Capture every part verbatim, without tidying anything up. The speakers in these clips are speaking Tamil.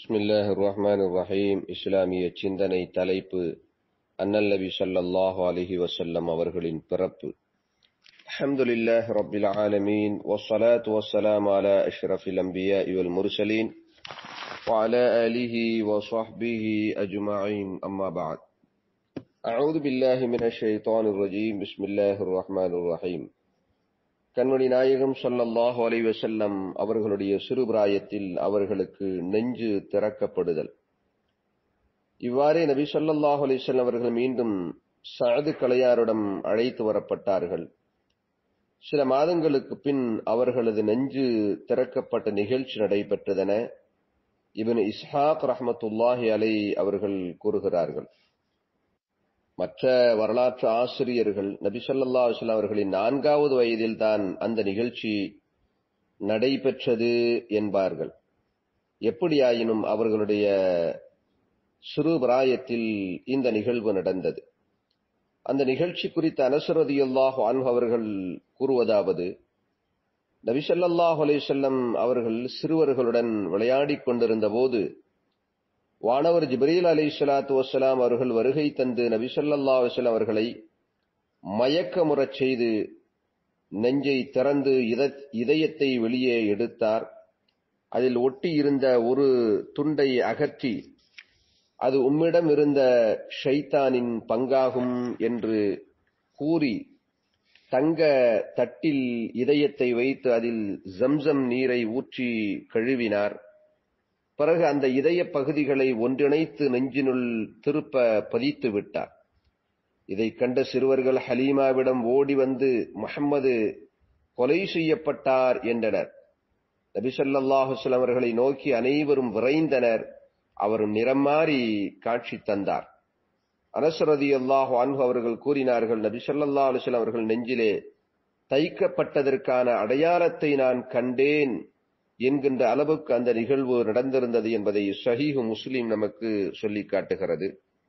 பிஸ்மில்லாஹிர் ரஹ்மானிர் ரஹீம். இஸ்லாமிய சிந்தனை தலைப்பு அன்னல் நபி ஸல்லல்லாஹு அலைஹி வஸல்லம் அவர்களின் பிறப்பு. அல்ஹம்துலில்லாஹி ரப்பில் ஆலமீன் வஸ்ஸலாத்து வஸ்ஸலாமு அலா அஷ்ரஃபில் அன்பியாஇ வல் முர்ஸலீன் வ அலா ஆலிஹி வ ஸஹ்பிஹி அஜ்மஈன். அம்மா பஅத். அஊது பில்லாஹி மினஷ் ஷைத்தானிர் ரஜீம். பிஸ்மில்லாஹிர் ரஹ்மானிர் ரஹீம். கண்மணி நாயகம் ஸல்லல்லாஹு அலைஹி வஸல்லம் அவர்களுடைய சிறுபிராயத்தில் அவர்களுக்கு நெஞ்சு திறக்கப்படுதல். இவ்வாறே நபி ஸல்லல்லாஹு அலைஹி வஸல்லம் அவர்கள் மீண்டும் சஅது கலையாரிடம் அழைத்து வரப்பட்டார்கள். சில மாதங்களுக்கு பின் அவர்களது நெஞ்சு திறக்கப்பட்ட நிகழ்ச்சி நடைபெற்றதென இப்னு இஸ்ஹாக் ரஹ்மத்துல்லாஹி அலைஹி அவர்கள் கூறுகிறார்கள். மற்ற வரலாற்று ஆசிரியர்கள் நபி ஸல்லல்லாஹு அலைஹி வஸல்லம் அவர்களின் நான்காவது வயதில் தான் அந்த நிகழ்ச்சி நடைபெற்றது என்பார்கள். எப்படியாயினும் அவர்களுடைய சிறு பிராயத்தில் இந்த நிகழ்வு நடந்தது. அந்த நிகழ்ச்சி குறித்த அனஸ் ரலியல்லாஹு அன்ஹு அவர்கள் கூறுவதாவது, நபி ஸல்லல்லாஹு அலைஹி வஸல்லம் அவர்கள் சிறுவர்களுடன் விளையாடிக் கொண்டிருந்த போது வானவர் ஜிப்ரீல் அலைஹிஸ்ஸலாத்து வஸ்ஸலாம் அவர்கள் வருகை தந்து நபி ஸல்லல்லாஹு அலைஹி வஸல்லம் அவர்களை மயக்கமுறச் செய்து நெஞ்சை திறந்து இதயத்தை வெளியே எடுத்தார். அதில் ஒட்டி இருந்த ஒரு துண்டை அகற்றி, அது உம்மிடம் இருந்த ஷைத்தானின் பங்காகும் என்று கூறி தங்க தட்டில் இதயத்தை வைத்து அதில் ஜம்சம் நீரை ஊற்றி கழுவினார். பிறகு அந்த இதய பகுதிகளை ஒன்றிணைத்து நெஞ்சினுள் திருப்ப பதித்து விட்டார். இதை கண்ட சிறுவர்கள் ஹலீமாவிடம் ஓடி வந்து முஹம்மது கொலை செய்யப்பட்டார் என்றனர். நபி ஸல்லல்லாஹு அலைஹி வஸல்லம் அவர்களை நோக்கி அனைவரும் விரைந்தனர். அவர் நிறம் மாறி காட்சி தந்தார். அனஸ் ரலியல்லாஹு அன்ஹு அவர்கள் கூறினார்கள், நபி ஸல்லல்லாஹு அலைஹி வஸல்லம் அவர்கள் நெஞ்சிலே தைக்கப்பட்டதற்கான அடையாளத்தை நான் கண்டேன் என்கின்ற அளவுக்கு அந்த நிகழ்வு நடந்திருந்தது என்பதை ஸஹீஹ் முஸ்லிம் நமக்கு சொல்லி காட்டுகிறது.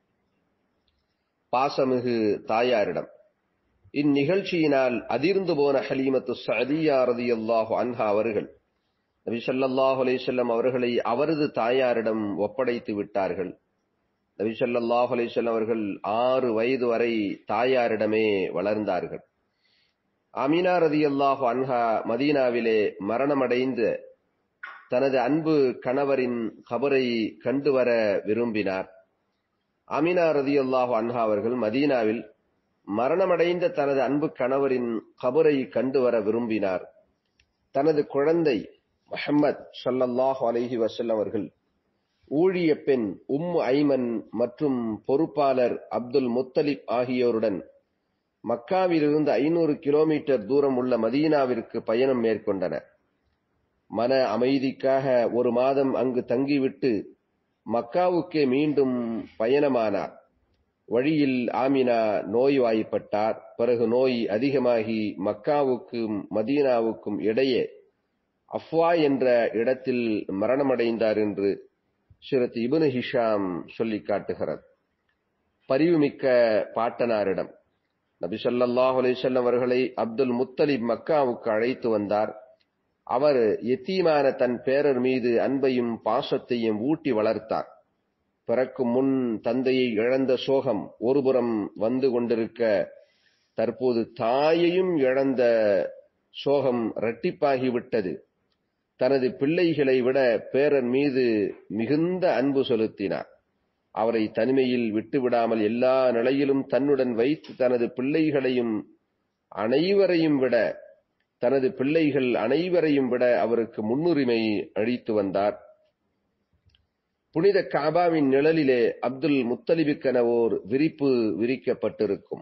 பாசமிகு தாயாரிடம் இந்நிகழ்ச்சியினால் அதிர்ந்து போன ஹலீமத்து ஸஅதிய்யா ரலியல்லாஹு அன்ஹா அவர்கள் நபி ஸல்லல்லாஹு அலைஹி வஸல்லம் அவர்களை அவரது தாயாரிடம் ஒப்படைத்து விட்டார்கள். நபி ஸல்லல்லாஹு அலைஹி வஸல்லம் அவர்கள் ஆறு வயது வரை தாயாரிடமே வளர்ந்தார்கள். ஆமினா ரலியல்லாஹு அன்ஹா மதீனாவிலே மரணமடைந்து தனது அன்பு கணவரின் கபரை கண்டு வர விரும்பினார். ஆமினா ரலியல்லாஹு அன்ஹா அவர்கள் மதீனாவில் மரணமடைந்த தனது அன்பு கணவரின் கபரை கண்டு வர விரும்பினார். தனது குழந்தை முஹம்மது ஸல்லல்லாஹு அலைஹி வஸல்லம் அவர்கள் ஊழிய பெண் உம்மு ஐமன் மற்றும் பொறுப்பாளர் அப்துல் முத்தலிப் ஆகியோருடன் மக்காவிலிருந்து ஐநூறு கிலோமீட்டர் தூரம் உள்ள மதீனாவிற்கு பயணம் மேற்கொண்டனர். மன அமைதிக்காக ஒரு மாதம் அங்கு தங்கிவிட்டு மக்காவுக்கே மீண்டும் பயணமானார். வழியில் ஆமினா நோய்வாய்ப்பட்டார். பிறகு நோய் அதிகமாகி மக்காவுக்கும் மதீனாவுக்கும் இடையே அஃப்வா என்ற இடத்தில் மரணமடைந்தார் என்று சிரத் இப்னு ஹிஷாம் சொல்லி காட்டுகிறது. பரிவுமிக்க பாட்டனாரிடம் நபி ஸல்லல்லாஹு அலைஹி வஸல்லம் அவர்களை அப்துல் முத்தலிப் மக்காவுக்கு அழைத்து வந்தார். அவர் யத்தீமான தன் பேரர் மீது அன்பையும் பாசத்தையும் ஊட்டி வளர்த்தார். பிறக்கும் முன் தந்தையை இழந்த சோகம் ஒருபுறம் வந்து கொண்டிருக்க, தற்போது தாயையும் இழந்த சோகம் இரட்டிப்பாகிவிட்டது. தனது பிள்ளைகளை விட பேரர் மீது மிகுந்த அன்பு செலுத்தினார். அவரை தனிமையில் விட்டுவிடாமல் எல்லா நிலையிலும் தன்னுடன் வைத்து தனது பிள்ளைகளையும் அனைவரையும் விட தனது பிள்ளைகள் அனைவரையும் விட அவருக்கு முன்னுரிமை அளித்து வந்தார். புனித காபாவின் நிழலிலே அப்துல் முத்தலிபுக்கென ஓர் விரிப்பு விரிக்கப்பட்டிருக்கும்.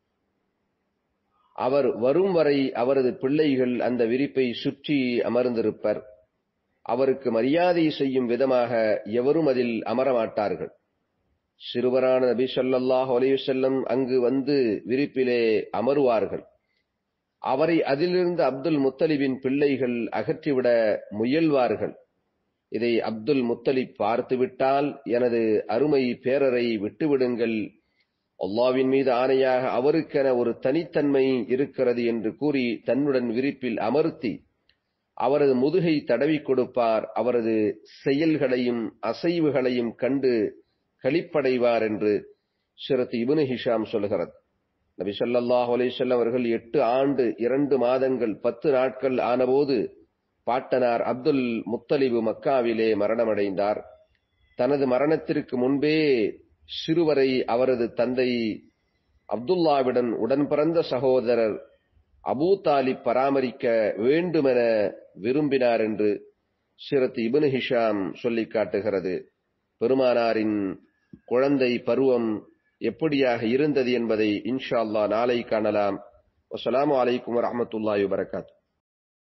அவர் வரும் வரை அவரது பிள்ளைகள் அந்த விரிப்பை சுற்றி அமர்ந்திருப்பர். அவருக்கு மரியாதை செய்யும் விதமாக எவரும் அதில் அமரமாட்டார்கள். சிறுவரான நபி ஸல்லல்லாஹு அலைஹி வஸல்லம் அங்கு வந்து விரிப்பிலே அமருவார்கள். அவரை அதிலிருந்து அப்துல் முத்தலிபின் பிள்ளைகள் அகற்றிவிட முயல்வார்கள். இதை அப்துல் முத்தலிப் பார்த்துவிட்டால், எனது அருமை பேரரை விட்டுவிடுங்கள், அல்லாஹ்வின் மீது ஆணையாக அவருக்கென ஒரு தனித்தன்மை இருக்கிறது என்று கூறி தன்னுடன் விரிப்பில் அமர்த்தி அவரது முதுகை தடவி கொடுப்பார், அவரது செயல்களையும் அசைவுகளையும் கண்டு களிப்படைவார் என்று ஹிஜ்ரத் இப்னு ஹிஷாம் சொல்கிறது. நபி ஸல்லல்லாஹு அலைஹி வஸல்லம் அவர்கள் எட்டு ஆண்டு இரண்டு மாதங்கள் பத்து நாட்கள் ஆனபோது பாட்டனார் அப்துல் முத்தலிபு மக்காவிலே மரணமடைந்தார். தனது மரணத்திற்கு முன்பே சிறுவரை அவரது தந்தை அப்துல்லாவிடன் உடன் பிறந்த சகோதரர் அபூ தாலிப் பராமரிக்க வேண்டுமென விரும்பினார் என்று ஹிஜ்ரத் இப்னு ஹிஷாம் சொல்லிக் காட்டுகிறது. பெருமானாரின் குழந்தை பருவம் எப்படியாக இருந்தது என்பதை இன்ஷா அல்லாஹ் நாளை காணலாம். அஸ்ஸலாமு அலைக்கும் வரஹ்மத்துல்லாஹி வபரகாத்துஹு.